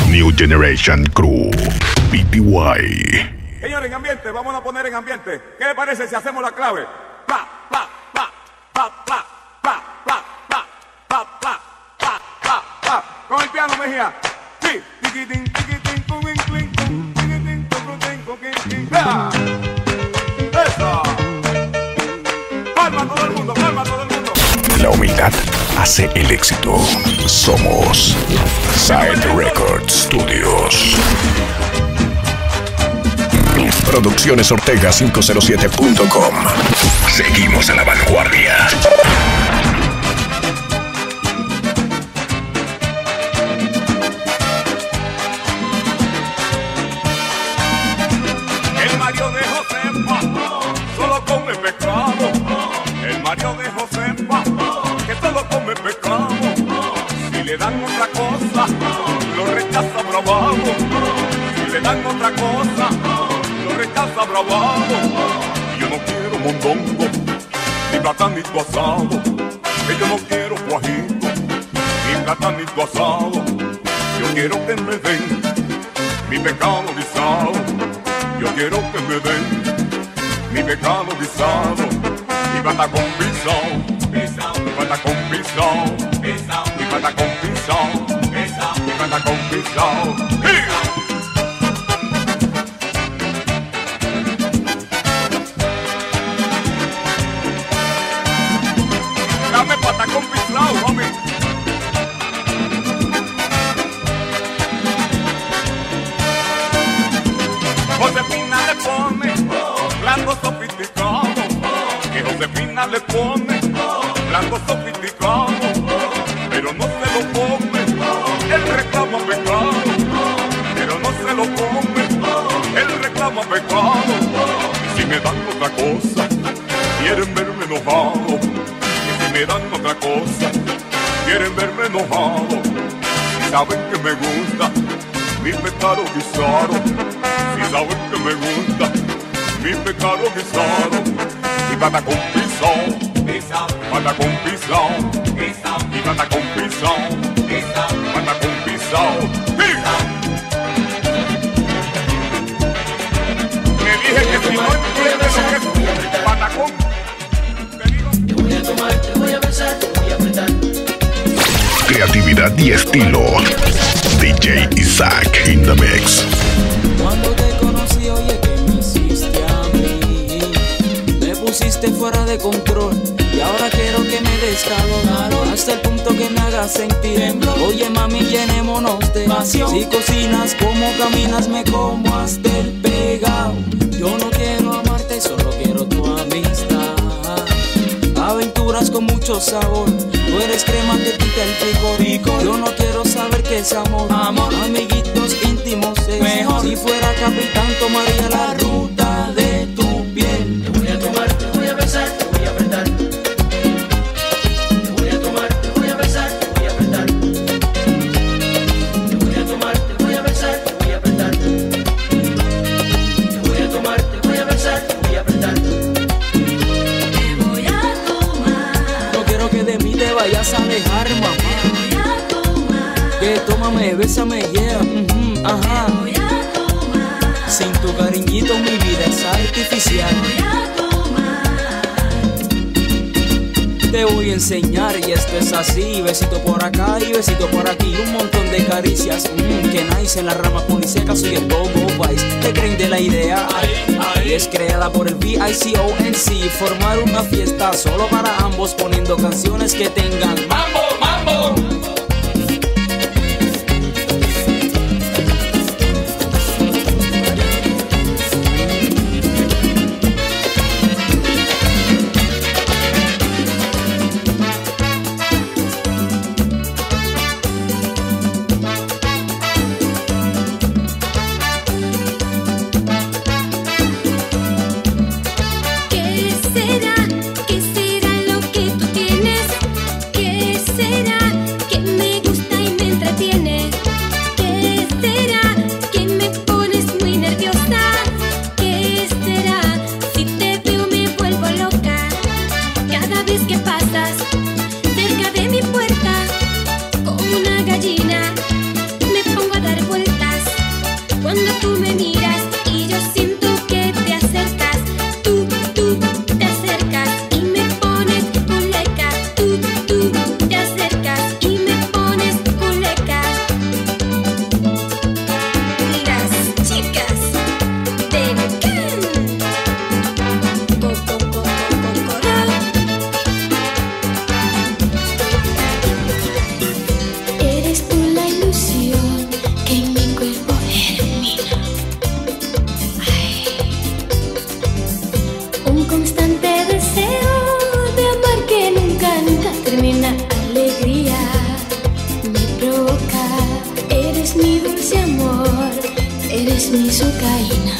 New Generation Crew, PTY. Señores, en ambiente, vamos a poner en ambiente. ¿Qué le parece si hacemos la clave? Pa, pa, pa, pa, pa, pa, pa, pa, pa, pa, pa, pa, pa. Con el piano, Mejía. Sí. Tiquitín, tiquitín, cuquín, clín, tiquitín, cuquín, cuquín, clín. ¡Ah! ¡Eso! ¡Palma todo el mundo, palma todo el mundo! La humildad hace el éxito. Somos Side Record Studios. Producciones Ortega 507.com. Seguimos a la vanguardia. El Mario de Josefa solo come pescado. El Mario de Josefa que solo come pescado. Si le dan otra cosa, lo rechaza bravado. Si le dan otra cosa, lo rechaza bravado. Yo no quiero mondongo, ni platanito asado. Que yo no quiero guajito, ni platanito asado. Yo quiero que me den mi pecado guisado. Yo quiero que me den mi pecado guisado. Mi pata con pisao, mi pata con pisao, mi pata con pisao, mi pata con pisao. Dame pata con pisao, mami. Josefina le pone blanco sofisticado. Que Josefina le pone blanco sofisticado. Pero no se lo come, él reclama pecado. Pero no se lo come, él reclama pecado. Y si me dan otra cosa, quieren verme enojado. Y si me dan otra cosa, quieren verme enojado. Si saben que me gusta mi pecado guisado. Si saben que me gusta mi pecado guisado. Mi pata con pisao, pata con pisao, mi pata con pisao, pata con pisao. Me dije que si no entiendes lo que es pata con, te digo. Te voy a tomar, te voy a besar, te voy a apretar. Creatividad y estilo. DJ Isaac in the mix. Cuando te conocí, oye, que me hiciste a mí. Me pusiste fuera de control y ahora quiero que me des calor hasta el punto que me hagas sentir. Oye, mami, llenémonos de pasión. Si cocinas, como caminas, me como hasta el pegado. Yo no quiero amarte, solo quiero tu amistad. Aventuras con mucho sabor. Tú eres crema que quita el picor. Yo no quiero saber qué es amor. Amiguitos íntimos es mejor. Si fuera capitán tomaría la ruta de tu piel. Te voy a tomar, te voy a besar, te voy a apretar. Te voy a tomar, te voy a besar, te voy a apretar. Te voy a tomar, te voy a besar, te voy a apretar. Te voy a tomar, te voy a besar, te voy a apretar. Te voy a tomar. No quiero que de mí te vayas a alejar, mamá. Te voy a tomar. Que tómame, bésame, yeah, ajá. Te voy a tomar. Sin tu cariñito mi vida es artificial. Te voy a tomar. Te voy a enseñar y esto es así. Besito por acá y besito por aquí. Un montón de caricias, que nice. En la rama poliseca soy el Go-Go Vice. ¿Te creen de la idea? Y es creada por el VICONC. Formar una fiesta solo para ambos, poniendo canciones que tengan mambo, mambo. ¿Qué será? ¿Qué será lo que tú tienes? ¿Qué será? mi dulce amor, eres mi sucaína.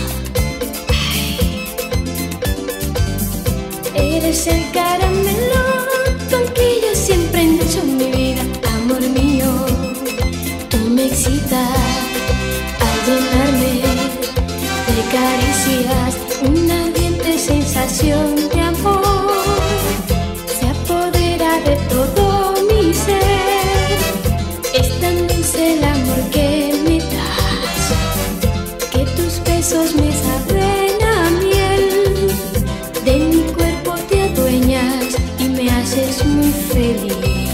Eres el caramelo con que yo siempre endulzo mi vida. Amor mío, tú me excitas al llenarme de caricias, una ardiente sensación de amor se apodera de todo mi ser. Es tan dulce el amor que me das, que tus besos me saben a miel. De mi cuerpo te adueñas y me haces muy feliz.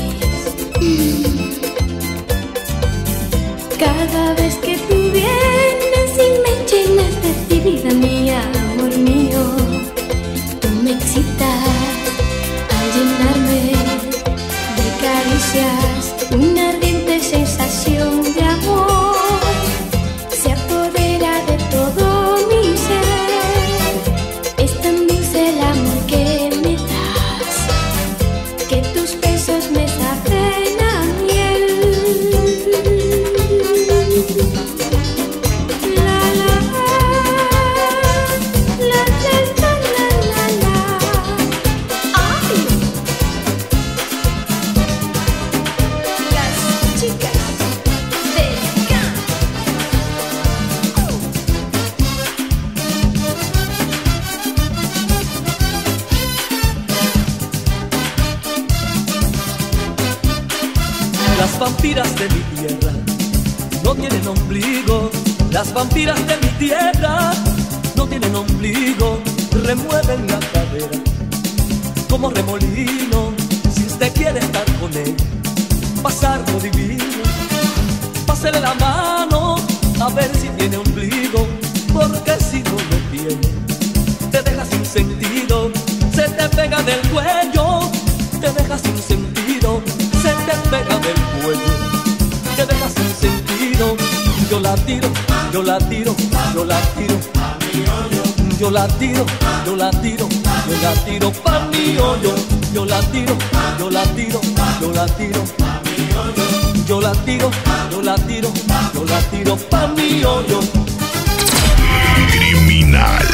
Cada vez que tú vienes y me llenas de ti, vida mía, amor mío, tú me excitas al llenarme de caricias, una ardiente sensación de amor se apodera de todo mi ser. Es tan dulce el amor que me das, que tus besos me saben a miel. La la la la la la. Ay, las chicas de Can. Las vampiras de mi tierra no tienen ombligo. Las vampiras de mi tierra no tienen ombligo. Remueven la cadera como remolino. Si usted quiere estar con él, pasar lo divino, pásele la mano a ver si tiene ombligo, porque si no lo tiene, te deja sin sentido. Se te pega del cuello, te deja sin sentido. Se te pega del cuello, te deja sin sentido. Yo la tiro, yo la tiro, yo la tiro, yo la tiro, yo la tiro, yo la tiro pa' mi hoyo. Yo la tiro, yo la tiro, yo la tiro, yo la tiro, yo la tiro, yo la tiro pa' mi hoyo. Criminal.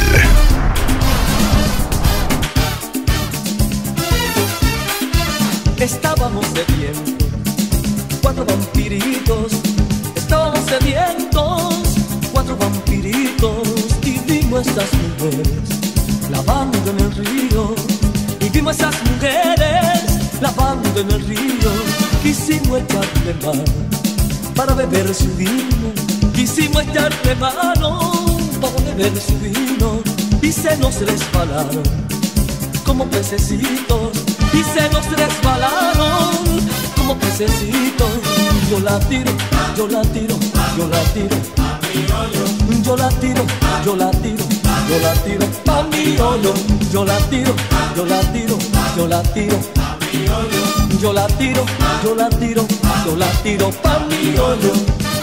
Estábamos sedientos, cuatro vampiritos. Estábamos sedientos, cuatro vampiritos. Y vimos esas mujeres lavando en el río. Y vimos esas mujeres lavando en el río. Quisimos echarle mano para beber su vino. Quisimos echarle mano para beber su vino. Y se nos resbalaron como pececitos. Y se nos resbalaron como pececitos. Yo la tiro, yo la tiro, yo la tiro, yo la tiro, yo la tiro, yo la tiro pa' mi hoyo. Yo la tiro, yo la tiro, yo la tiro, yo la tiro, yo la tiro, yo la tiro pa' mi hoyo.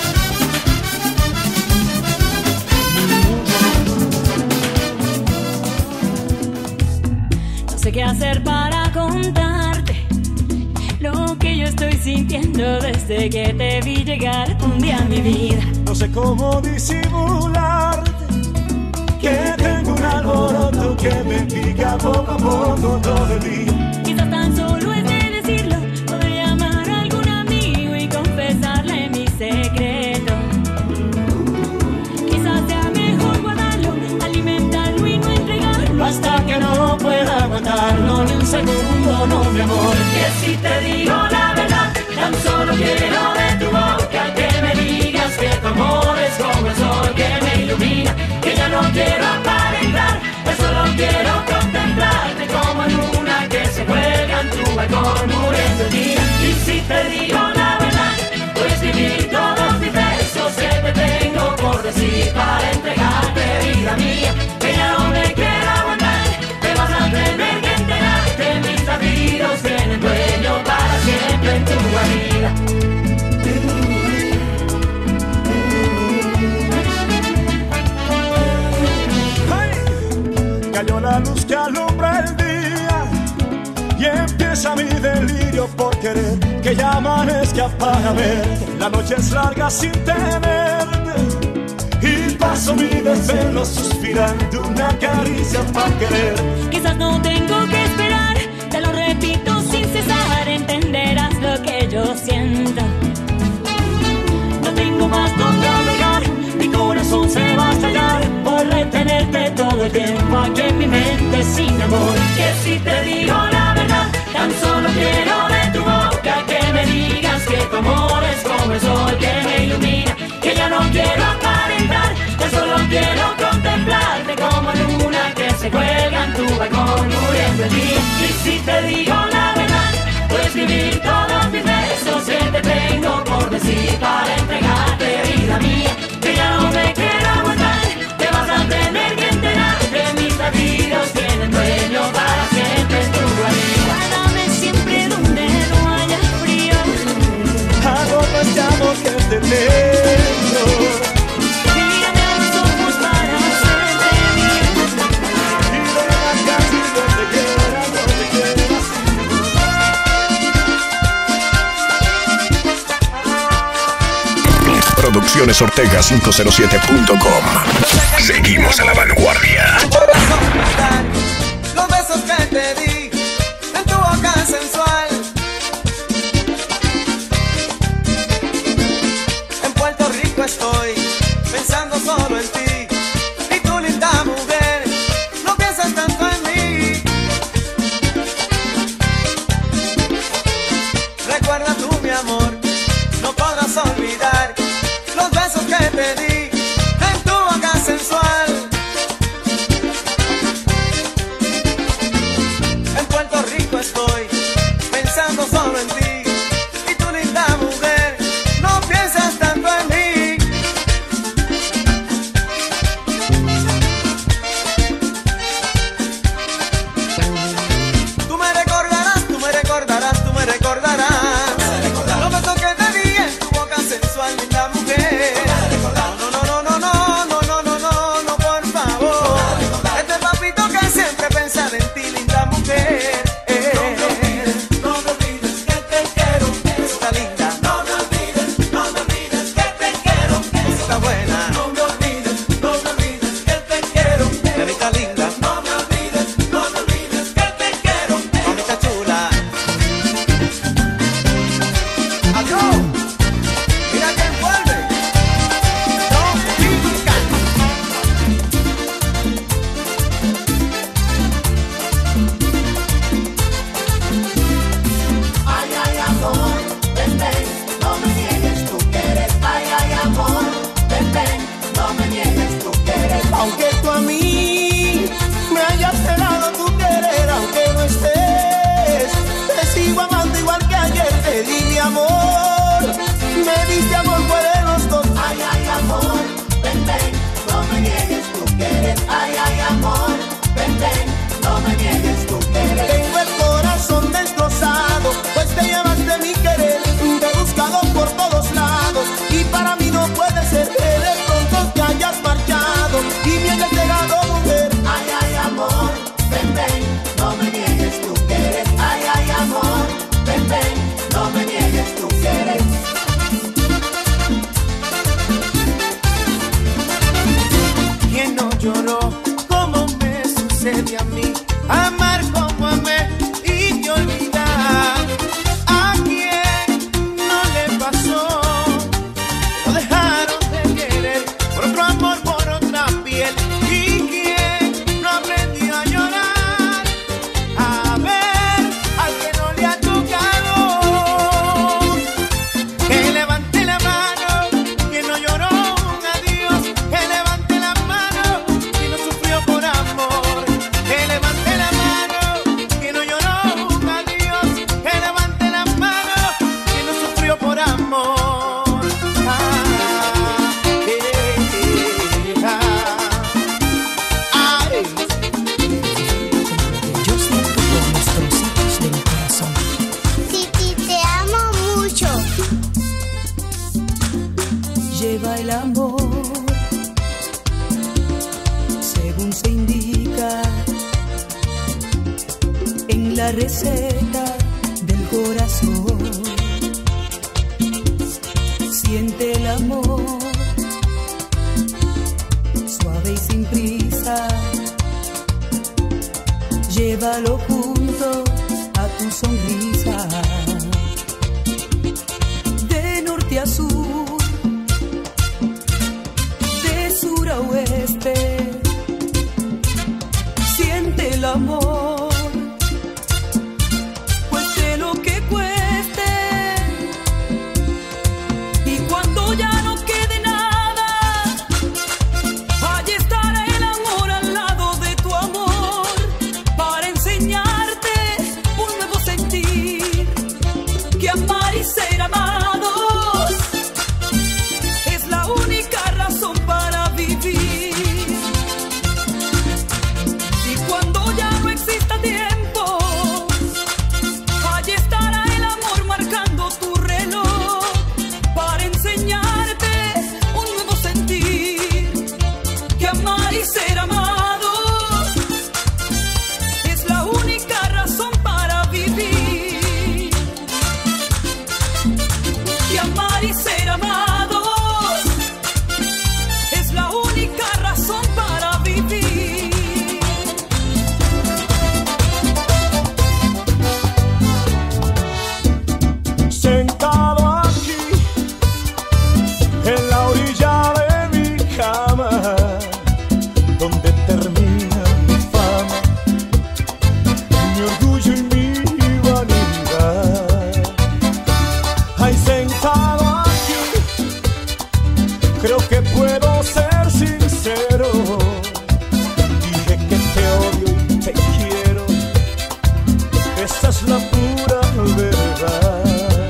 No sé qué hacer para contarte lo que yo estoy sintiendo desde que te vi llegar un día a mi vida. No sé cómo disimularte que tengo un alboroto que me pica poco a poco todo el día. Quizás tan solo es de decirlo, podría llamar a algún amigo y confesarle mi secreto. Quizás sea mejor guardarlo, alimentarlo y no entregarlo hasta que no pueda aguantarlo ni un segundo, no mi amor. Que si te digo la verdad, tan solo quiero de tu boca que me digas que tu amor es como el sol que me ilumina, que ya no quiero aparentar, yo solo quiero contemplarte como en luna que se cuelga en tu balcón muriendo el día. Y si te digo la verdad, voy a escribir todos mis versos que te tengo por decir para entregarte, vida mía, que ya no me quiero aguantar, te vas a tener que enterarte, mis latidos tienen dueño para siempre en tu guarida. Cayó la luz que alumbra el día y empieza mi delirio por querer que ya amanezca para verte. La noche es larga sin tenerte y paso mi desvelo suspirando una caricia para querer. Quizás no tengo que esperar, te lo repito sin cesar, entenderás lo que yo siento. No tengo más donde alegar, mi corazón se va a estallar por retenerte todo el tiempo aquí en mi mente sin amor. Que si te digo la verdad, tan solo quiero de tu boca que me digas que tu amor es como el sol que me ilumina, que ya no quiero aparentar, tan solo quiero contemplarte como luna que se cuelga en tu balcón muriendo el día. Y si te digo la verdad, puedes vivir todos mis besos que te tengo por decir para entregarte vida mía, que ya no me quiero aguantar, te vas a tener que enterar que mis latidos tienen dueño para siempre en tu guarida. Guárdame siempre donde no haya frío, Agota este amor que te tengo. mírame a los ojos para hacerte mío. Y ven casi donde quieras, donde quieras. Producciones Ortega 507.com. Seguimos a la vanguardia. Los besos que te di en tu boca sensual. En Puerto Rico estoy pensando solo en ti. Y tu linda mujer, no piensas tanto en mí. Recuerda tú mi amor, no podrás olvidar los besos que te di en tu boca sensual. En Puerto Rico estoy pensando solo en ti. Y tu linda mujer, no piensas tanto en mí. Tú me recordarás, tú me recordarás, tú me recordarás los besos que te di en tu boca sensual, linda mujer. No, no, no, no, no, no, no, no, no, no, por favor. Este papito que siempre pensaba en ti, linda mujer. No me olvides que te quiero, cosita linda. No me olvides que te quiero, cosita buena. No me olvides que te quiero, mamita linda. No me olvides que te quiero, mamita chula. Adiós. Mira que envuelve. Tropical. Ay, ay, amor, ven, ven, no me niegues tu querer. Ay, ay, amor, ven, ven, no me niegues tu querer. Aunque tú a mí me hayas celado tu querer, aunque no estés, te sigo amando igual que ayer. Te di mi amor, me diste amor, fue de los dos. Ay, ay, amor, ven, ven, no me niegues tu querer. Ay, ay, amor, ven, ven, no me niegues tu querer. Tengo el corazón destrozado, pues te llevaste mi querer. Te he buscado por todos lados y para mí no puede ser que de pronto te hayas marchado y me hayas dejado, mujer. Ay, ay, amor, ven, ven, no me niegues tu querer. Ay, ay, amor, ven, ven, no me niegues tu querer. ¿Quién no lloró como me sucede a mí? Amar como amé y te olvidar. ¿A quién no le pasó? Lo dejaron de querer por otro amor, por otra piel. ¿Y quién no aprendió a llorar? A ver al que no le ha tocado. Que levante la mano, quien no lloró un adiós. Que levante la mano, quien no sufrió por amor. Que levante la mano, quien no lloró un adiós. Que levante la mano, quien no sufrió por amor. Ay. Yo siento por los trocitos de mi corazón. Titi, te amo mucho. Lleva el amor según se indica en la receta del corazón siente el amor, suave y sin prisa. Llévalo junto a tu sonrisa. De norte a sur, de sur a oeste, siente el amor, cueste lo que cueste. Y cuando ya no quede nada, allí estará el amor al lado de tu amor, para enseñarte un nuevo sentir, que amar y ser amados es la única razón para vivir. Y cuando ya no exista tiempo, allí estará el amor marcando tu reloj, para enseñarte un nuevo sentir, que amar y ser amados es la única razón para vivir. Que amar y ser amados es la única razón para vivir. Sentado aquí en la orilla de mi cama, donde termina mi fama, mi orgullo y mi vanidad. Ay, sentado aquí, creo que puedo ser sincero. Dije que te odio y te quiero, esa es la pura verdad.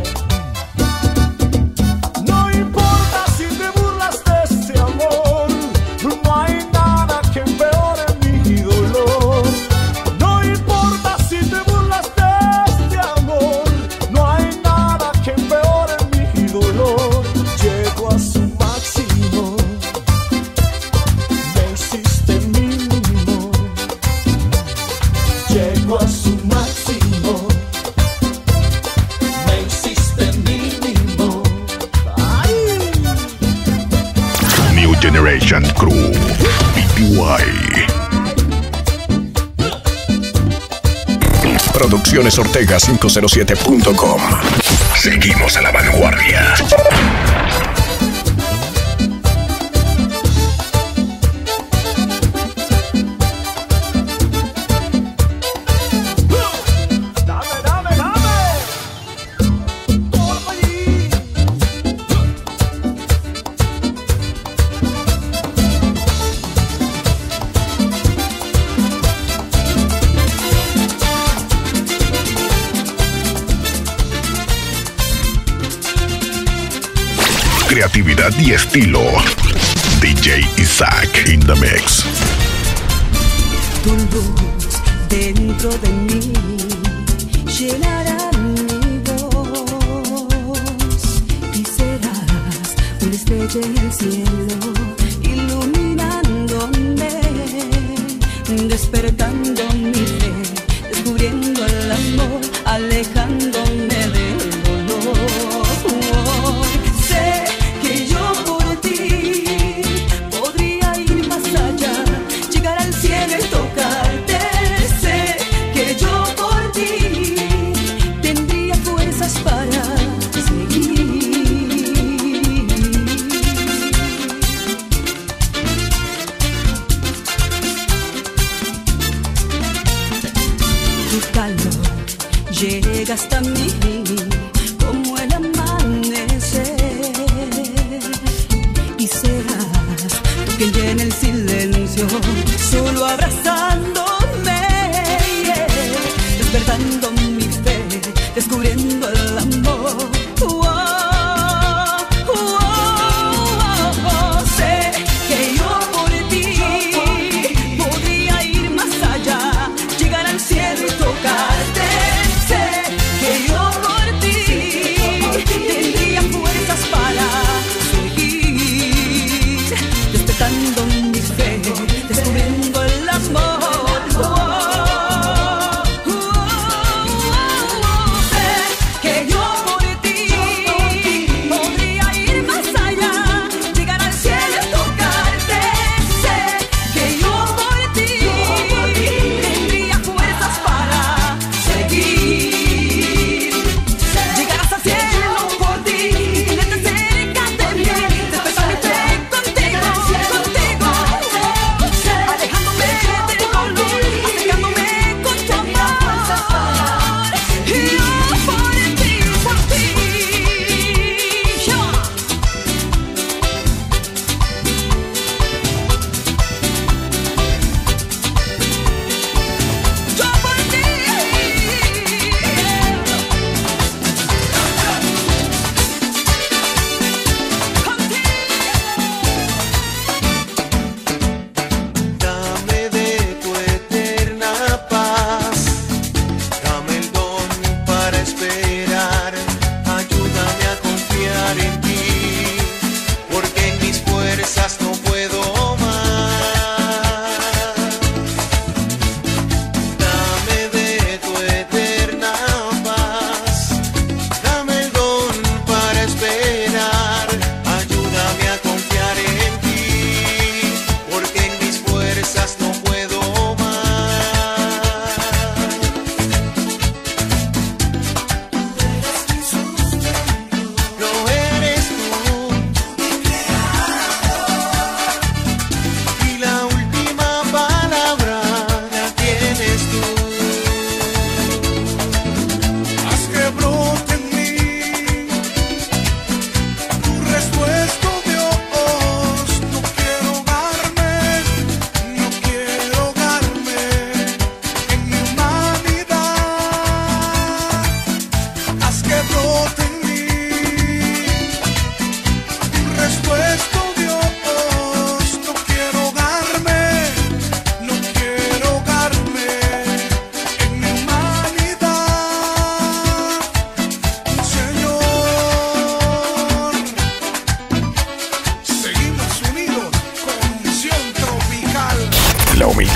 No importa si te burlas de este amor, no hay nada que empeore mi dolor. No importa si te burlas de este amor, no hay nada que empeore mi dolor. Llego a su máximo, me hiciste mínimo. Llego a su máximo, me hiciste mínimo. Ay. New Generation Crew, BTY. Produccionesortega507.com. Seguimos a la vanguardia. Dame, dame, dame. Por allí. Creatividad y estilo. DJ Isaac in the mix. Tu luz dentro de mí llenará mi voz y serás una estrella en el cielo, iluminándome, despertando mi fe, descubriendo el amor, alejándome del dolor. Sé que yo por ti podría ir más allá, llegar al cielo y tocarte. Sé que yo por ti tendría fuerzas para seguir. Tu calor llega hasta mí como el amanecer, y serás tú quien llena el silencio, solo abrazándome, yeah, despertando mi fe, descubriendo el amor. Sé que yo por ti podría ir más allá, llegar al cielo y tocarte. Sé que yo por ti tendría fuerzas para seguir, despertando mi fe, descubriendo el amor.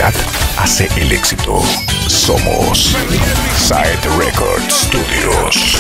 calidad hace el éxito. Somos Side Records Studios.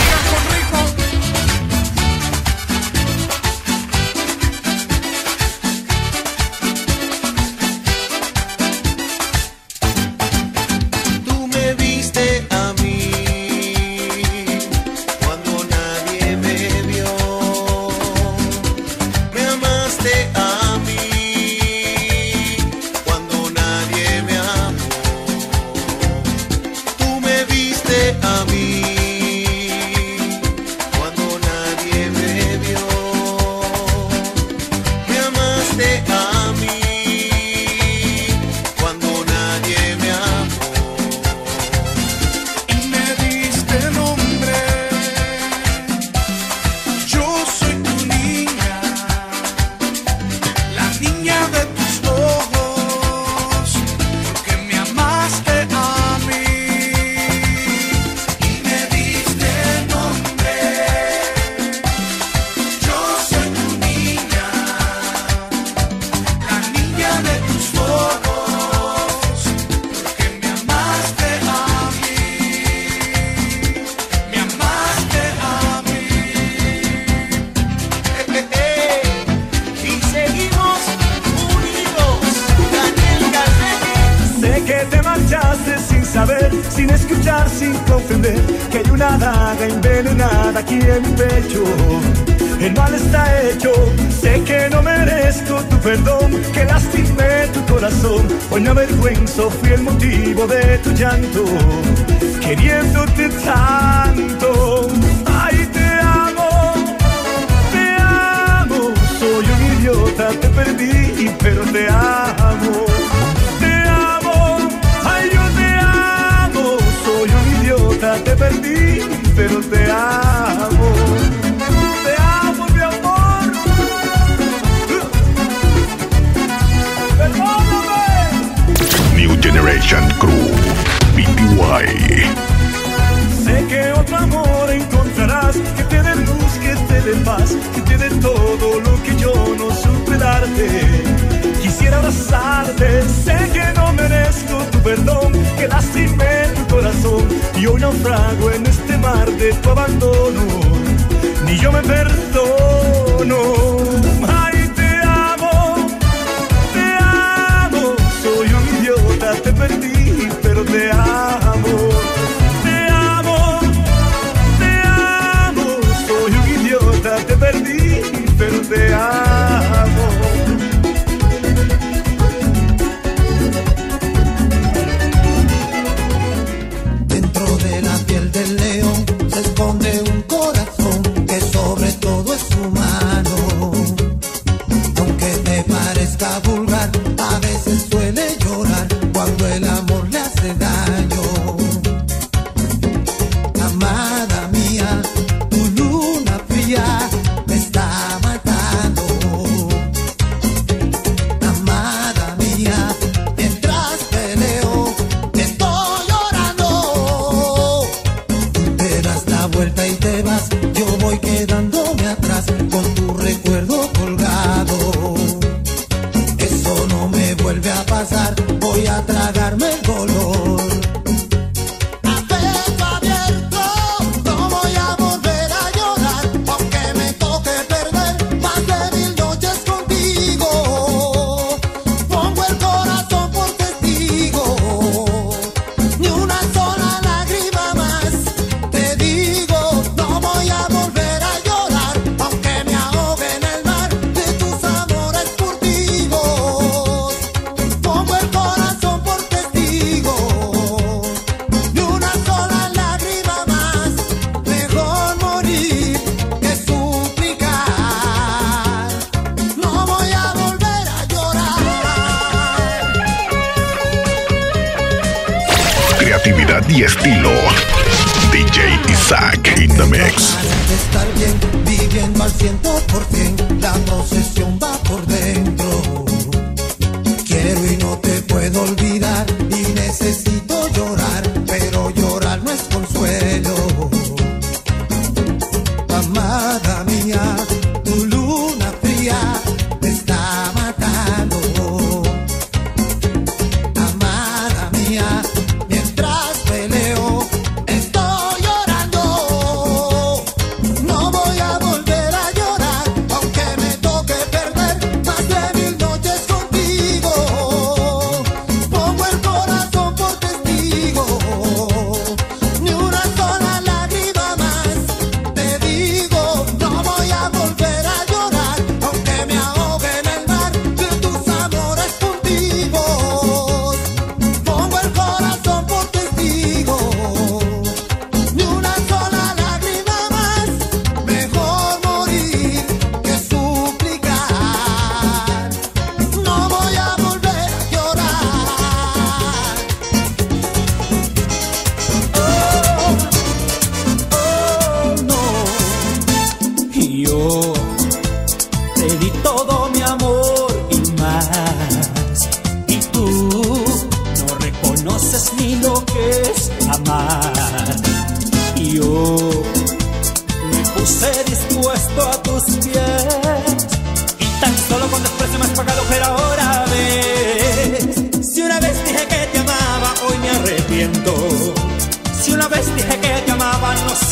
Sin escuchar, sin comprender que hay una daga envenenada aquí en mi pecho. El mal está hecho, sé que no merezco tu perdón, que lastimé tu corazón. Hoy me avergüenzo, fui el motivo de tu llanto, queriéndote tanto. Ay, te amo, soy un idiota, te perdí, pero te amo. Te perdí, pero te amo. Te amo, mi amor. Perdóname. New Generation Crew, BTY. Sé que otro amor encontrarás, que te dé luz, que te dé paz, que te dé todo lo que yo no supe darte. Quisiera abrazarte, sé que no merezco tu perdón, que lastimé tu corazón y hoy naufrago en este mar de tu abandono. Ni yo me perdono. Ay, te amo, soy un idiota, te perdí, pero te amo. Te amo, soy un idiota, te perdí, pero te amo. Del león se esconde un corazón que sobre todo es humano. Aunque te parezca vulgar, a veces suele llorar cuando el amor le hace daño. Amada mía, tu luna fría me está matando. Amada mía, mientras peleo estoy llorando. Vuelta y te vas, yo voy quedándome atrás con tu recuerdo colgado. Eso no me vuelve a pasar, voy a tragarme el dolor. A pecho abierto, no voy a volver a llorar, aunque me toque perder más de 1000 noches contigo. Pongo el corazón por testigo, ni una sola lágrima más. Te digo, no voy a volver a llorar, aunque me ahogue en el mar de tus amores furtivos. Pongo el corazón por testigo, ni una sola lágrima más. Mejor morir que suplicar. No voy a volver a llorar. Creatividad y estilo. DJ Isaac in the mix. De estar bien, viviendo al 100%, la posesión va por dentro. Quiero y no te puedo olvidar, y necesito llorar, pero llorar no es consuelo. Amada mía, tu luna fría me está matando. Amada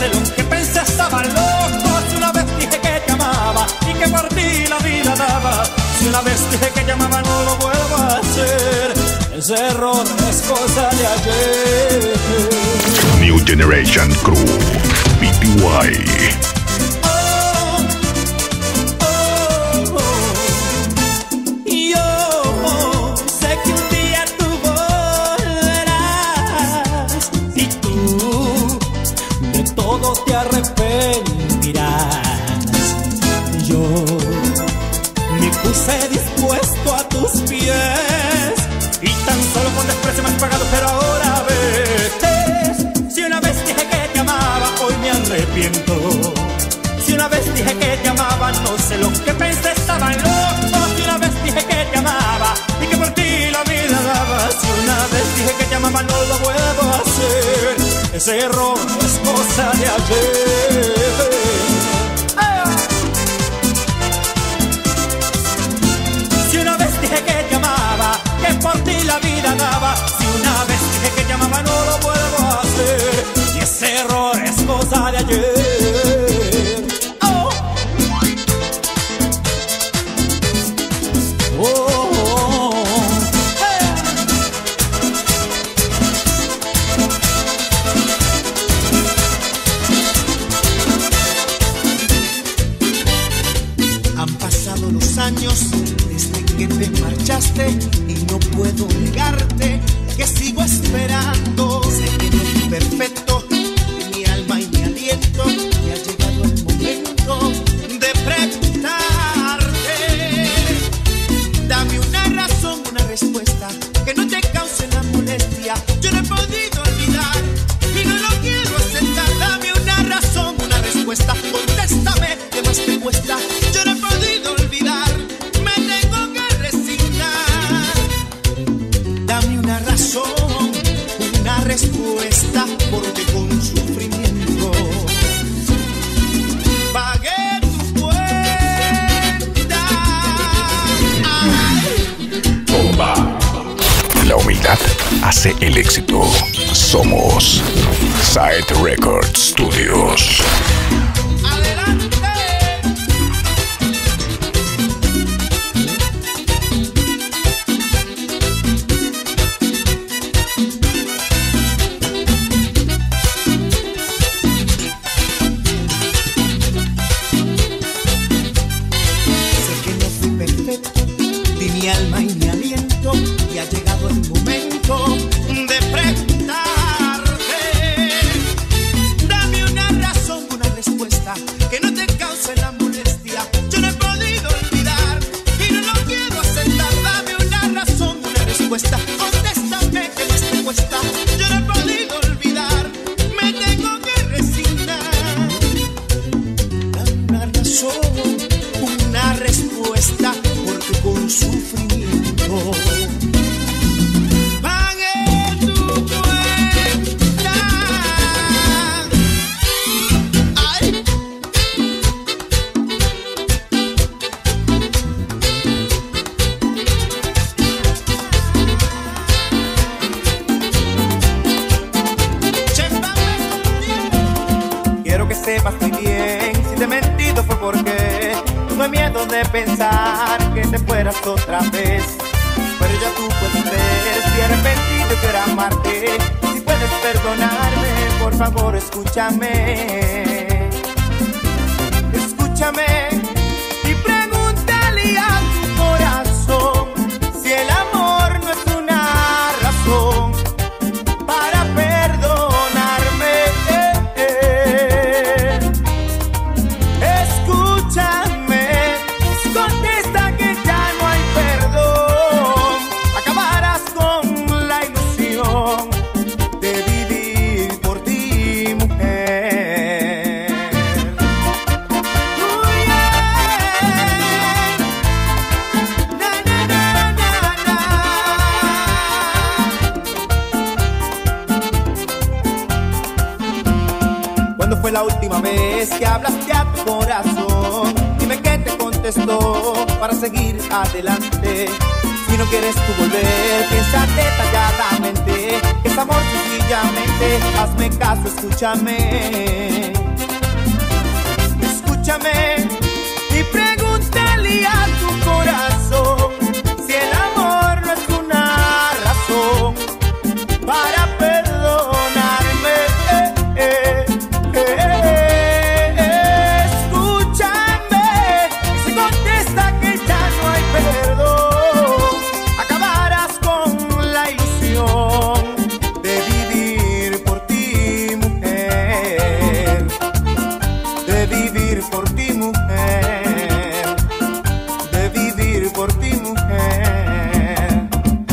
sé lo que pensé, estaba loco. Si una vez dije que te amaba y que por ti la vida daba. Si una vez dije que te amaba, no lo vuelvo a hacer. Ese error es cosa de ayer. New Generation Crew, PTY. Te arrepentirás. Yo me puse dispuesto a tus pies y tan solo con desprecio me has pagado, pero ahora ves. Si una vez dije que te amaba, hoy me arrepiento. Si una vez dije que te amaba, no sé lo que pensé, estaba loco. Si una vez dije que te amaba y que por ti la vida daba. Si una vez dije que te amaba, no lo vuelvo a hacer. Ese error es cosa de ayer. Si una vez dije que te amaba, que por ti la vida daba. Si una vez dije que te amaba, no lo vuelvo a hacer. Y ese error es cosa de ayer. Oh. Oh, oh, oh. Los años desde que te marchaste y no puedo negarte que sigo esperando. Sé que no fui perfecto, mi alma y mi aliento, y ha llegado el momento de preguntarte. Dame una razón, una respuesta que no te cause la molestia. Yo no he podido olvidar y no lo quiero aceptar. Dame una razón, una respuesta, contéstame, ¿qué más te cuesta? Yo no he podido olvidar, me tengo que resignar. Dame una razón, una respuesta, porque con sufrimiento pagué tu cuenta. Bomba. La humildad hace el éxito. Somos Side Record Studios. Mi alma y mi aliento, y ha llegado el momento de preguntarte. Dame una razón, una respuesta que no te cause la molestia. Yo no he podido olvidar y no lo quiero aceptar. Dame una razón, una respuesta, contéstame, ¿qué más te cuesta? Yo no he podido olvidar, me tengo que resignar. Dame una razón, una respuesta, porque con sufrimiento pagué tu cuenta. Ay. Quiero que sepas muy bien, si te he mentido fue porque tuve miedo de pensar que te fueras otra vez. Pero ya tú puedes ver, estoy arrepentido y quiero amarte. Si puedes perdonarme, por favor escúchame. Escúchame y pregúntale a tu corazón si el amor no es una razón para perdonarme. Escúchame, contesta que ya no hay perdón. Acabarás con la ilusión de vivir por ti, mujer. Na, na, na, na, na. ¿Cuándo fue la última vez que hablaste a tu corazón? Dime qué te contestó para seguir adelante. Si y no quieres tú volver, piensa detalladamente, que es amor sencillamente. Hazme caso, escúchame. Escúchame y pregúntale a tu corazón si el amor no es una razón para perdonarme. Escúchame, si contesta que ya no hay perdón, acabarás con la ilusión de vivir por ti, mujer, de vivir por ti, mujer, de vivir por ti, mujer.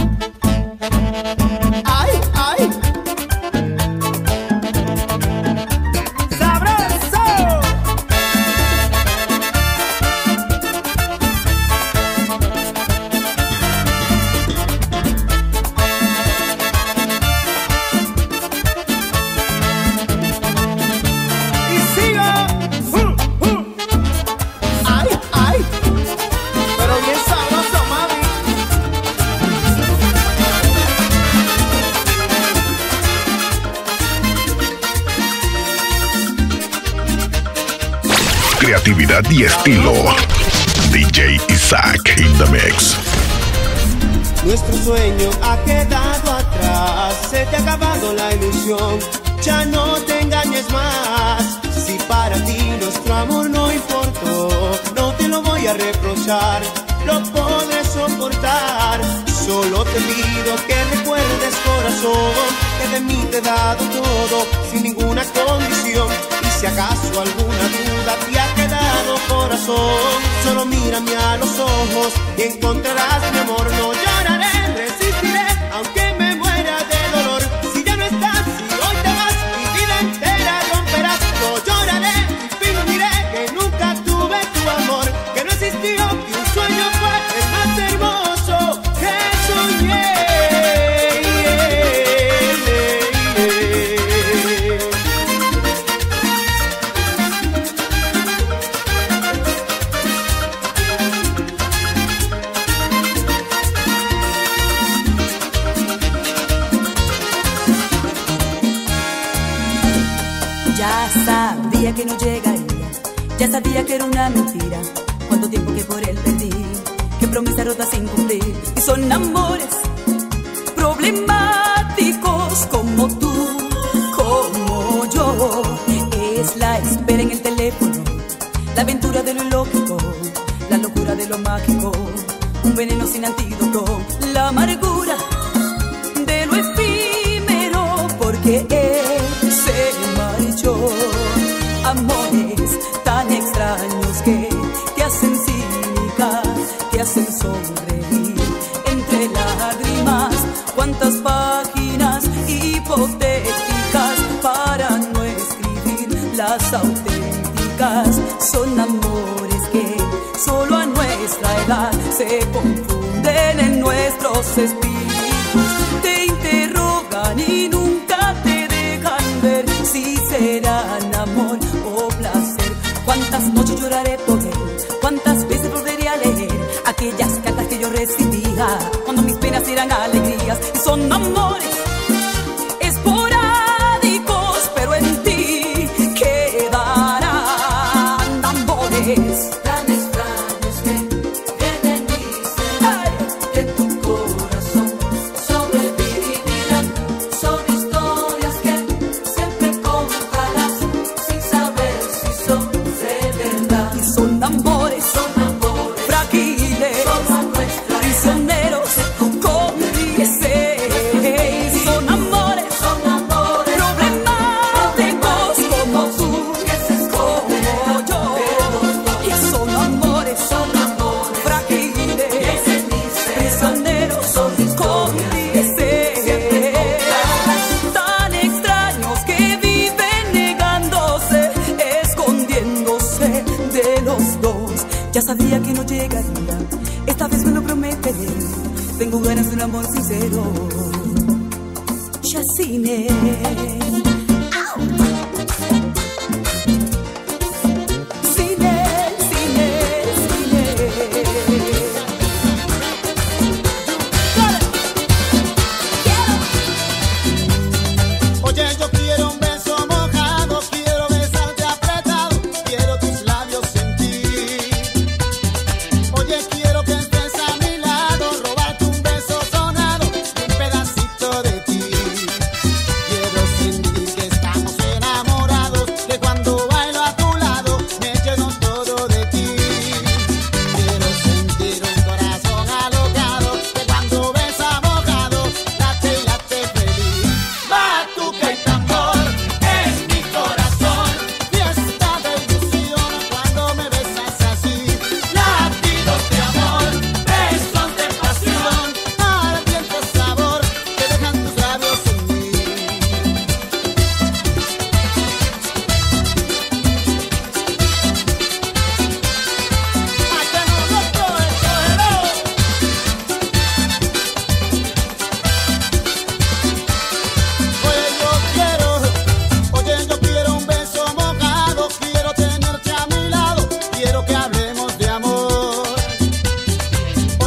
Ay, ay. ¡Sabroso! Y sigo. Ay, ay. Pero bien sabroso, mami. Creatividad y estilo. DJ Isaac in the mix. Nuestro sueño ha quedado atrás, se te ha acabado la ilusión, ya no te engañes más. Si para ti nuestro amor no importó, no te lo voy a reprochar, lo podré soportar. Solo te pido que recuerdes, corazón, que de mí te he dado todo, sin ninguna condición. Y si acaso alguna duda te ha quedado, corazón, solo mírame a los ojos y encontrarás mi amor. No lloraré, resistiré, aunque me muera de dolor. Si ya no estás, si hoy te vas, mi vida entera romperás. No lloraré y fingiré que nunca tuve tu amor, que no existió, que un sueño fue el más hermoso que soñé. Ya sabía que no llegaría, ya sabía que era una mentira. Cuánto tiempo que por él perdí, qué promesa rota sin cumplir. Y son amores problemáticos como tú, como yo. Es la espera en el teléfono, la aventura de lo ilógico, la locura de lo mágico, un veneno sin antídoto, la amargura de lo efímero, porque él se marchó. Amores tan extraños que te hacen cínica, te hacen sonreír entre lágrimas. Cuántas páginas hipotéticas para no escribir las auténticas. Son amores que solo a nuestra edad se confunden en nuestros espíritus. Te interrogan y nunca te dejan ver si serán amor o placer. Cuántas noches lloraré por él, cuántas veces volveré a leer aquellas cartas que yo recibía cuando mis penas eran alegrías. Y son amores esporádicos, pero en ti quedarán amores tan extraños que vienen y se van de tu corazón, sobrevivirán. Son historias que siempre contarás sin saber si son de verdad. Y son amores frágiles, prisioneros cómplices. Son amores problemáticos como tú, como yo. Y son amores frágiles, prisioneros cómplices. Tan extraños que viven negándose, escondiéndose de los dos. Ya sabía que no llegaría, esta vez me lo prometeré. Tengo ganas de un amor sincero. Chacine. Cine, cine, cine.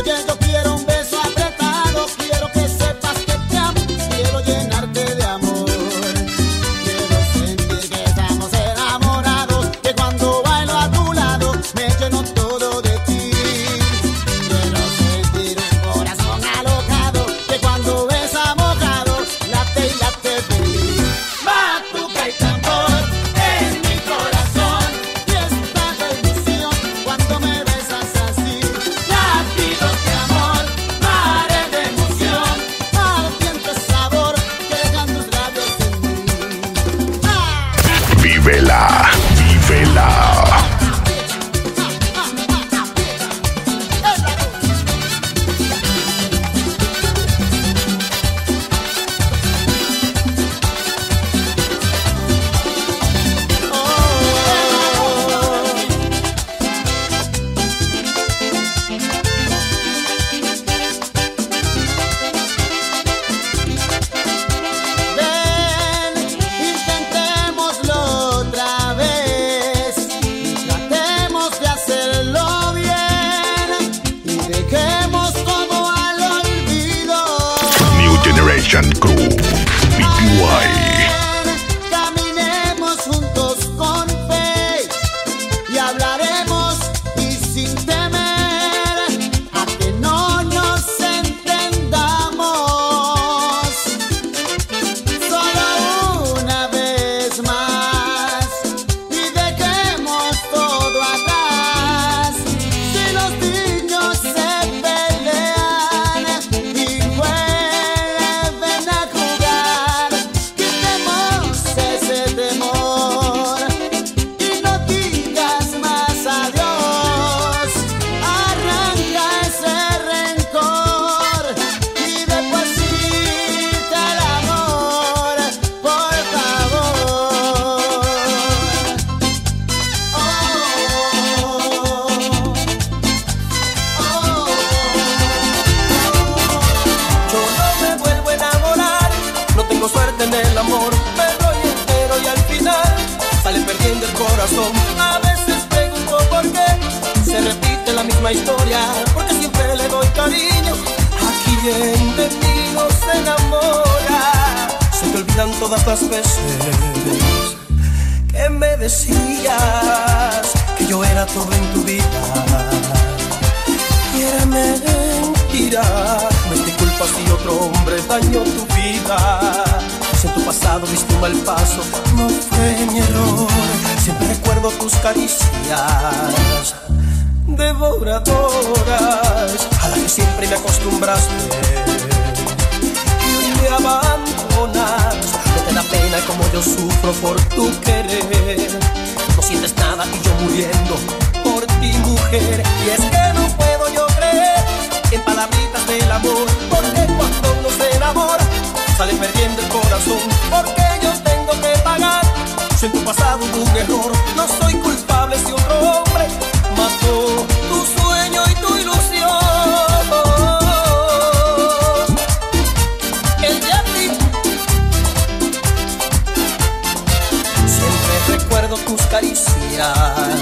Oye, yo quiero un beso apretado, quiero que sepas que te amo, quiero llenarte de amor. Quiero sentir que estamos enamorados, que cuando bailo a tu lado me lleno todo de ti. Quiero sentir un corazón alocado, que cuando besa mojado late y late feliz. Batuca y tambor en mi corazón, fiesta de ilusión cuando me besas así. Latidos de amor, mares de emoción, ardiente sabor que dejan tus labios en mí. Vívela, vívela. Ven, intentémoslo otra vez y tratemos de hacerlo bien y dejemos todo al olvido. New Generation Crew, BTY. Caminemos juntos con fe y hablaremos y sin temer a que no nos entendamos. Solo una vez más y dejemos todo atrás. Si los niños se pelean y vuelven a jugar, quitemos ese temor y no digas más adiós. Arranca ese rencor y deposita el amor, por favor. Yo no me vuelvo a enamorar, no tengo suerte en el amor, me doy entero y al final sale perdiendo el corazón. A veces pregunto por qué se repite la misma historia, porque siempre le doy cariño a quien de mí no se enamora. Se te olvidan todas las veces que me decías que yo era todo en tu vida. Y era mentira, no es mi culpa si otro hombre dañó tu vida. Si en tu pasado viste un mal paso, no fue mi error. Siempre recuerdo tus caricias devoradoras, a las que siempre me acostumbraste. Y hoy me abandonas, no te da pena como yo sufro por tu querer. No sientes nada y yo muriendo por ti, mujer. Y es que no puedo yo creer en palabritas del amor, porque cuando uno se enamora sale perdiendo el corazón. Porque yo tengo que pagar si en tu pasado hubo un error. No soy culpable si otro hombre mató tu sueño y tu ilusión. El de a ti. Siempre recuerdo tus caricias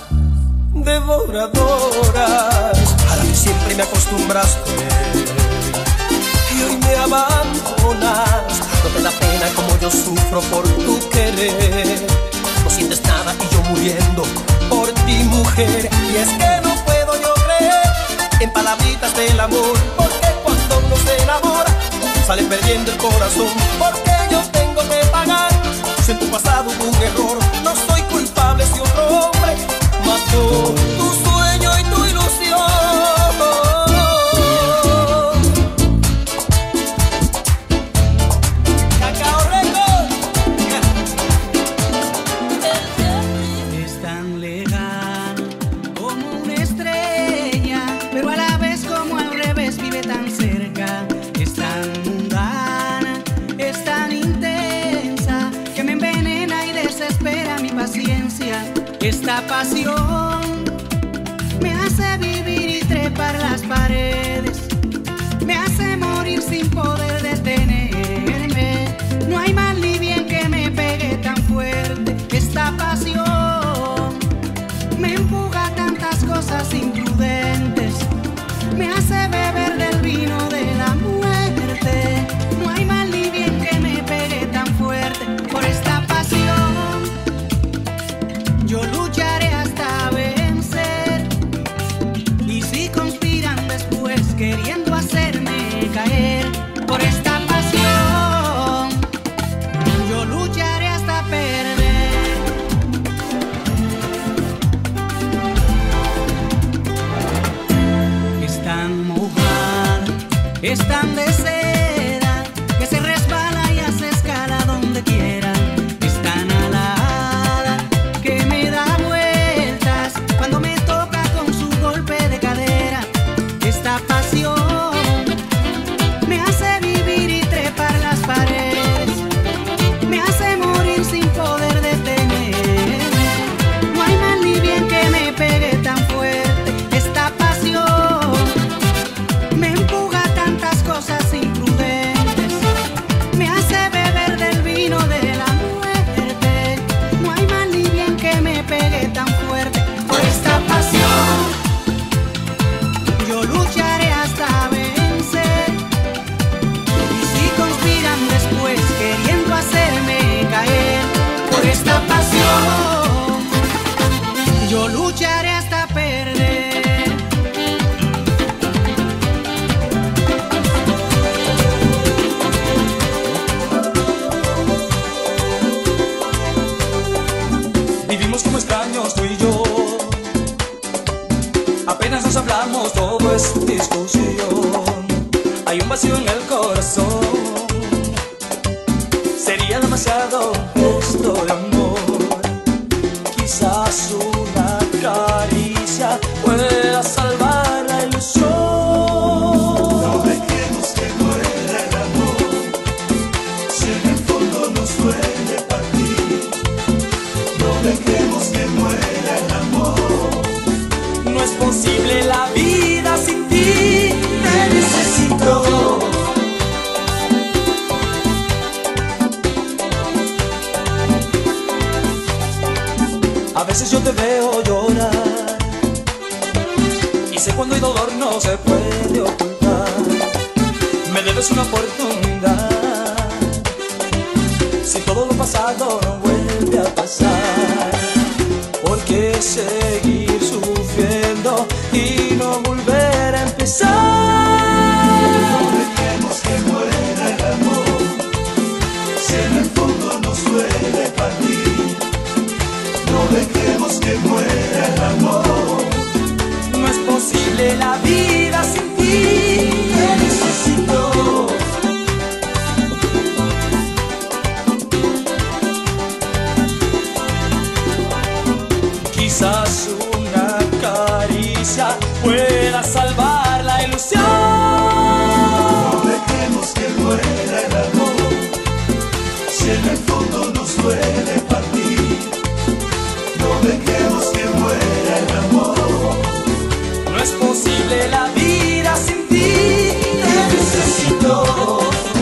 devoradoras, a las que siempre me acostumbraste. Y hoy me abandonas, no te da pena como yo sufro por tu querer. No sientes nada y yo muriendo por ti, mujer. Y es que no puedo yo creer en palabritas del amor, porque cuando uno se enamora sale perdiendo el corazón. Porque yo tengo que pagar si en tu pasado hubo un error. No soy culpable si otro hombre mató tu sueño y tu ilusión. Cacao Record. Es tan lejano como una estrella, pero a la vez como al revés vive tan cerca. Es tan mundana, es tan intensa, que me envenena y desespera mi paciencia. Esta pasión me hace vivir y trepar las paredes, me hace morir sin poder detenerme. No hay mal ni bien que me pegue tan fuerte. Esta pasión me empuja a tantas cosas imprudentes, me hace hace beber del vino de la muerte. No hay mal ni bien que me pegue tan fuerte. Por esta pasión yo lucharé hasta vencer. Y si conspiran después queriendo hacerme caer, por esta pasión yo lucharé hasta perder. Es tan mojada, es tan de seda, que se resbala y hace escala donde quiera. Es tan alada que me da vueltas cuando me toca con su golpe de cadera. Esta pasión me hace vivir y trepar las paredes, me hace morir sin poder detenerme. No hay mal ni bien que me pegue tan fuerte. Esta pasión me empuja a tantas cosas imprudentes, me hace beber del vino de la muerte. No hay mal ni bien que me pegue tan fuerte. Por esta pasión yo lucharé hasta vencer. Y si conspiran después queriendo hacerme caer, por esta pasión yo lucharé hasta perder. Vivimos como extraños tú y yo, apenas nos hablamos, todo es discusión. Hay un vacío en el corazón, sería demasiado esto de amor. Quizás una caricia pueda salvar la ilusión. No dejemos que muera el amor, si en el fondo nos duele partir. No dejemos que muera el amor. No es posible la vida sin ti, te necesito. A veces yo te veo llorar y sé cuando hay dolor no se puede ocultar. Me debes una oportunidad, si todo lo pasado no vuelve a pasar. ¿Por qué seguir sufriendo y no volver a empezar? No dejemos que muera el amor, si en el fondo nos duele partir. No dejemos que muera el amor. No es posible la vida sin ti, te necesito. Quizás una caricia pueda salvar la ilusión. No dejemos que muera el amor, si en el fondo nos duele partir. No dejemos que muera el amor. No es posible la vida sin ti, te necesito.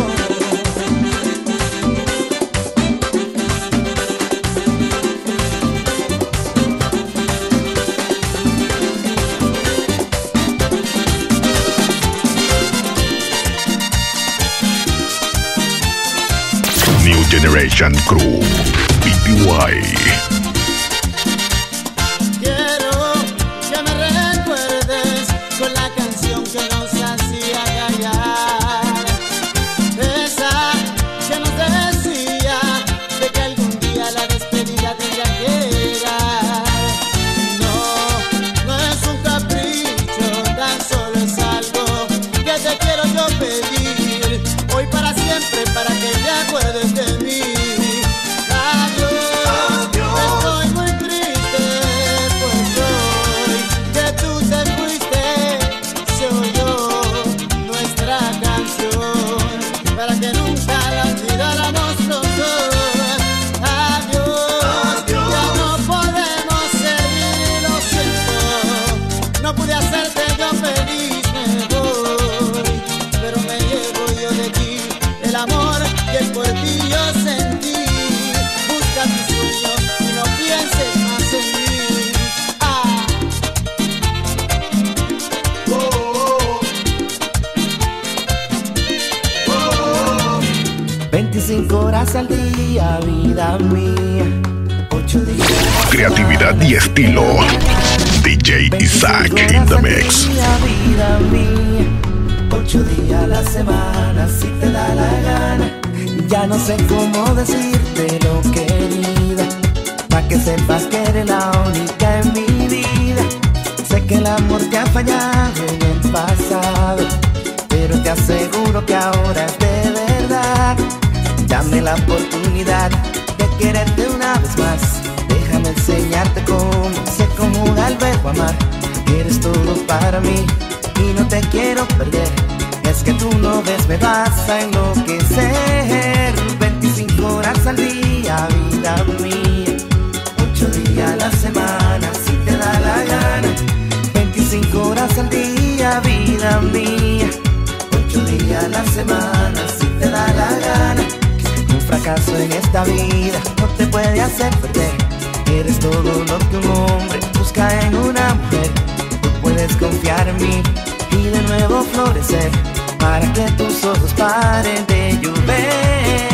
New Generation Crew, PTY. Quiero que me recuerdes con la canción que nos hacía callar, esa que nos decía de que algún día la despedida tendría que llegar. No, no es un capricho, tan solo es algo que te quiero yo pedir, hoy para siempre, para que te acuerdes de mí. Adiós, adiós. 25 horas al día, vida mía. 8 días. Creatividad y estilo. DJ Isaac in the mix. Vida mía. 8 días a la semana, si te da la gana. Ya no sé cómo decírtelo, querida, pa' que sepas que eres la única en mi vida. Sé que el amor te ha fallado en el pasado, pero te aseguro que ahora es de verdad. Dame la oportunidad de quererte una vez más. Déjame enseñarte cómo se conjuga el verbo amar. Eres todo para mí y no te quiero perder. Es que tú no ves, me vas a enloquecer. 25 horas al día, vida mía. 8 días a la semana, si te da la gana. 25 horas al día, vida mía. 8 días a la semana, si te da la gana. Un fracaso en esta vida no te puede hacer perder. Eres todo lo que un hombre busca en una mujer. Tú puedes confiar en mí y de nuevo florecer, para que tus ojos paren de llover.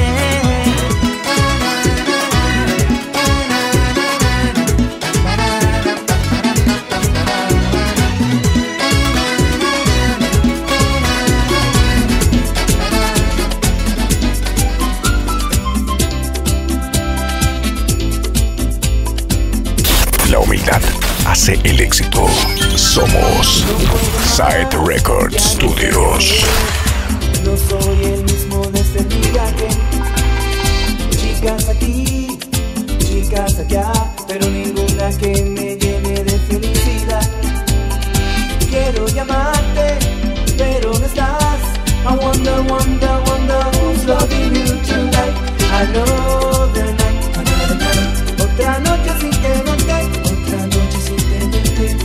La humildad hace el éxito. Somos Side Records Studios. No soy el mismo desde el día que chicas aquí, chicas allá, pero ninguna que me llene de felicidad. Quiero llamarte, pero no estás. I wonder, wonder, wonder who's loving you tonight. Another night, another night. Otra noche sin tenerte, otra noche sin tenerte.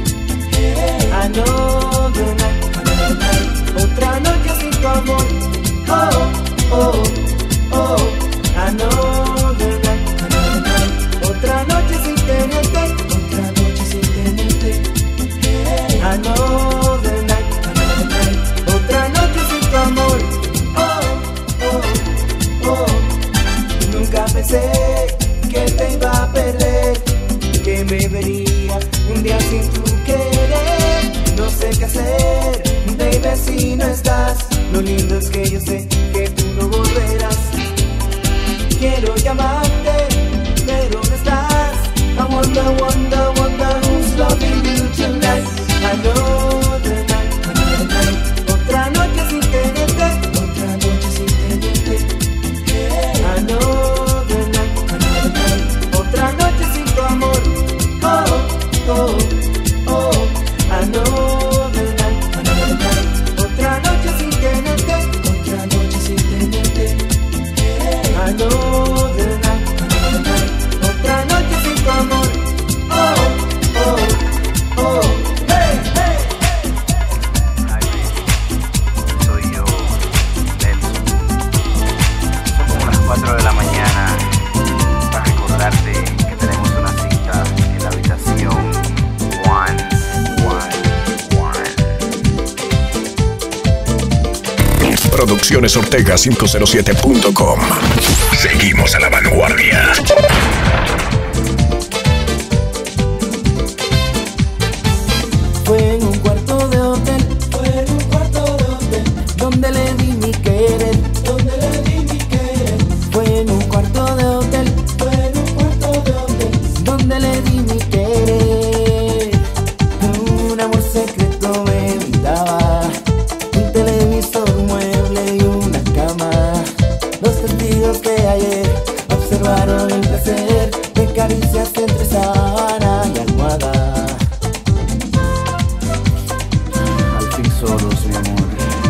Another night, another night. Otra noche sin tu amor. Oh, oh, oh. Another night, another night. Otra noche sin tenerte, otra noche sin tenerte. Another night, another night. Otra noche sin tu amor. Oh, oh, oh. Nunca pensé que te iba a perder, que me vería un día sin tu querer. No sé qué hacer, baby, si no estás. Lo lindo es que yo sé que tú no volverás. Quiero llamarte, pero no estás. I wonder, wonder, wonder who's loving you tonight. Another night, another night. Otra noche sin tenerte, otra noche sin tenerte. Another night, another night. Otra noche sin tu amor. Oh, oh, oh. Another night, another night. Otra noche sin tenerte, otra noche sin tenerte. Another night, another night. Otra noche sin tu amor. Oh, oh, oh. Hey, hey. Soy yo, Nelson. Son como las 4 de la mañana para recordarte que tenemos una cita en la habitación 111. Producciones Ortega 507.com. Seguimos a la vanguardia. Fue en un cuarto de hotel, fue en un cuarto de hotel, donde le di mi querer, donde le di mi querer. Fue en un cuarto de hotel, fue en un cuarto de hotel, donde le di mi querer. Un amor secreto me brindaba, un televisor, un mueble y una cama. Los testigos que ayer observaron el placer de caricias entre sábana y almohada. Solos, mi amor,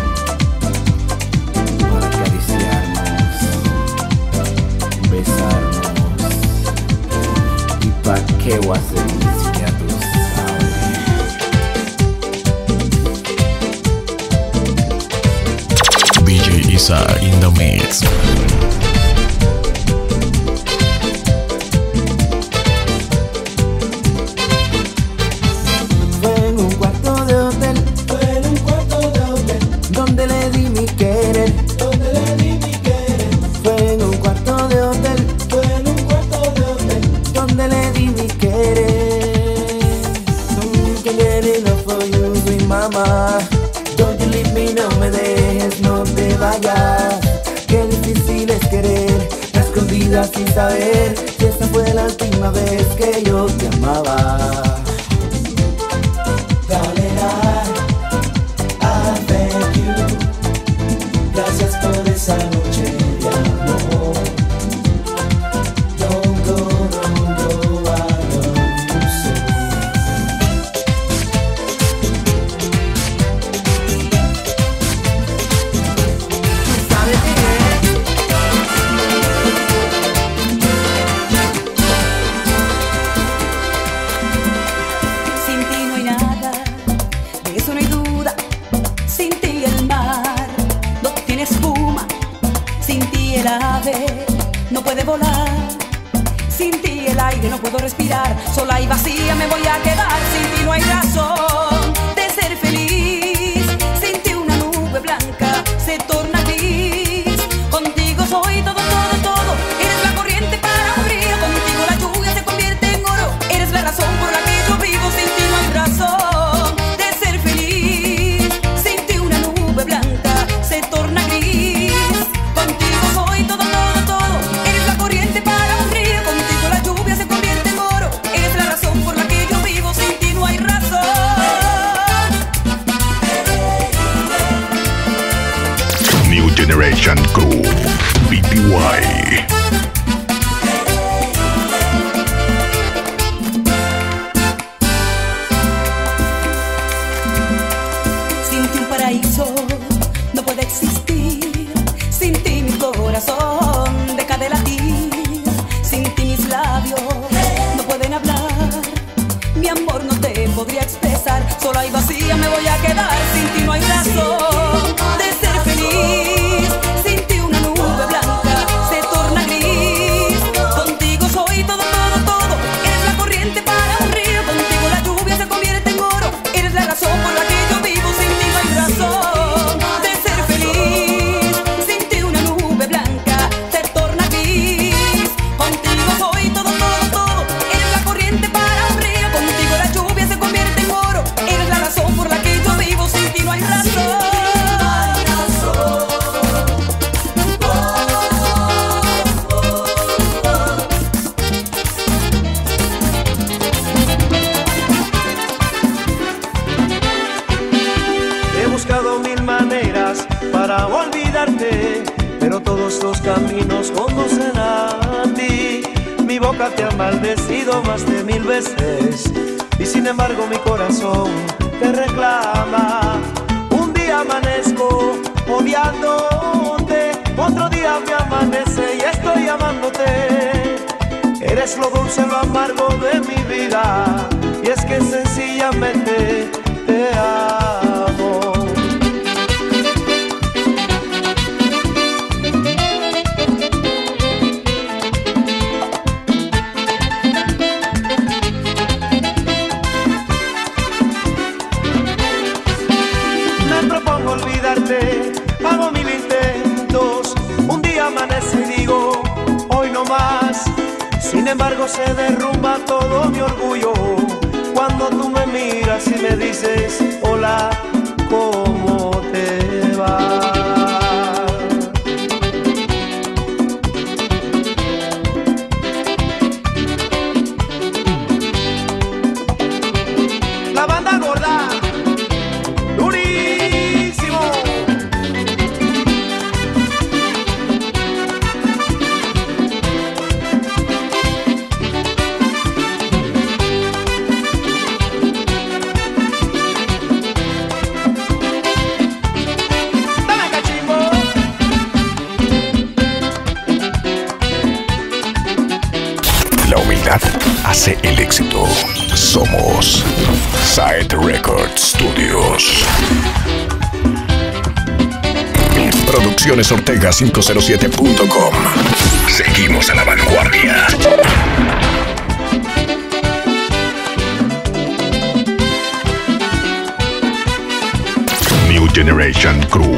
para acariciarnos, besarnos. ¿Y pa' qué voy a hacer? Ni siquiera tú sabes. DJ Isaac in the mix. Fue en un cuarto de hotel, fue en un cuarto de hotel, donde le di mi querer, donde le di mi querer. Fue en un vayas. Qué difícil es querer, a escondidas sin saber si esa fue la última vez que yo te amaba. Darling, I thank you. Gracias por esa noche de amor. Don't go, I love you so. Sin ti no hay nada, de eso no hay duda. Sin ti el mar no tiene espuma. Sin ti el ave no puede volar. Sin ti el aire no puedo respirar. Sola y vacía me voy a quedar. Sin ti no hay razón de ser feliz. Sin ti una nube blanca se torna gris. Contigo soy todo, todo, todo. Eres la corriente para un río. Contigo la lluvia se convierte en oro. Eres la razón por la que yo vivo. Sin ti no hay razón de ser feliz. Sin ti una nube blanca se torna gris. Contigo soy todo, todo, todo. Eres la corriente para un río. Contigo la lluvia se convierte en oro. Eres la razón por la que yo vivo. Sin ti no hay razón. New Generation Crew, BTY. Sin ti un paraíso no puede existir. Sin ti mi corazón deja de latir. Sin ti mis labios no pueden hablar. Mi amor no te podría expresar. Sola y vacía me voy a quedar. Sin ti no hay razón de ser feliz. Sin ti una nube blanca se torna gris. Contigo soy todo, todo, todo. Eres la corriente para un río. Contigo la lluvia se convierte en oro. Eres la razón por la que yo vivo. Sin ti no hay razón de ser feliz. Sin ti una nube blanca se torna gris. Contigo soy todo, todo, todo. Eres la corriente para un río. Contigo la lluvia se convierte en oro. Eres la razón por la que yo vivo. Sin ti no hay razón. He buscado mil maneras para olvidarte, pero todos los caminos conducen a ti. Mi boca te ha maldecido más de 1000 veces, y sin embargo mi corazón te reclama. Un día amanezco odiándote, otro día me amanece y estoy amándote. Eres lo dulce, lo amargo de mi vida, y es que sencillamente te amo. Me propongo olvidarte, hago mil intentos. Un día amanece y digo, hoy no más. Sin embargo se derrumba todo mi orgullo cuando tú me miras y me dices, hola, ¿cómo te va? La banda gorda, durísimo. La humildad hace el éxito. Somos Side Record Studios. Producciones Ortega 507.com. Seguimos a la vanguardia. New Generation Crew,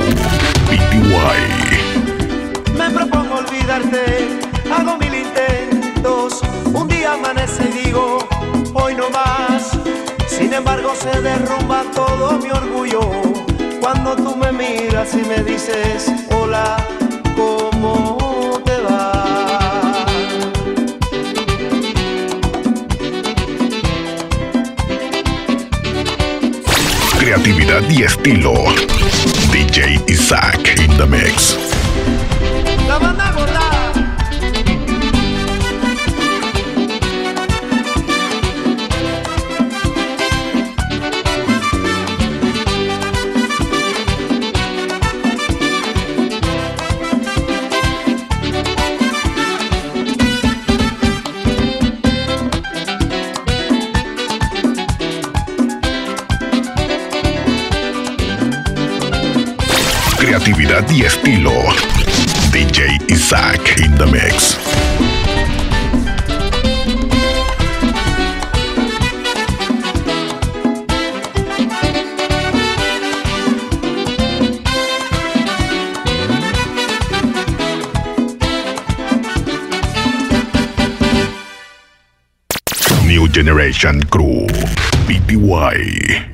BTY. Me propongo olvidarte, hago mil intentos. Un día amanece y digo, hoy no más. Sin embargo se derrumba todo mi orgullo Cuando tú me miras y me dices hola, ¿cómo te va? Creatividad y estilo. DJ Isaac in the mix. La banda gorda. Creatividad y estilo. DJ Isaac in the mix. New Generation Crew. PPY.